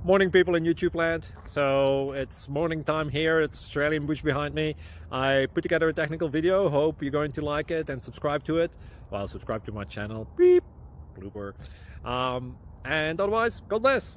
Morning, people in YouTube land. So it's morning time here. It's Australian bush behind me. I put together a technical video. Hope you're going to like it and subscribe to it. Well, subscribe to my channel. Beep. Blooper. And otherwise, God bless.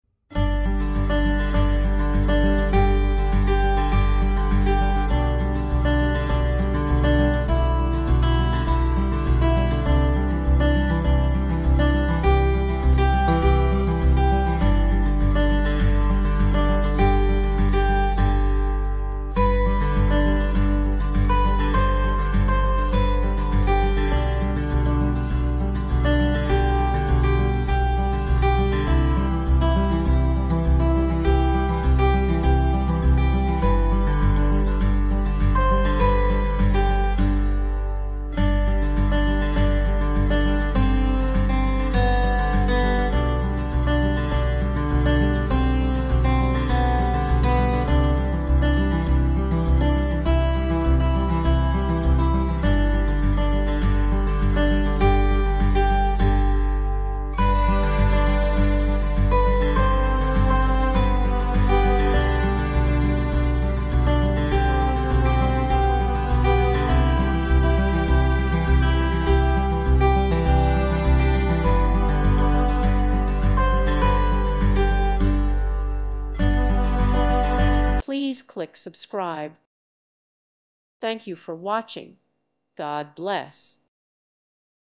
Please click subscribe. Thank you for watching. God bless.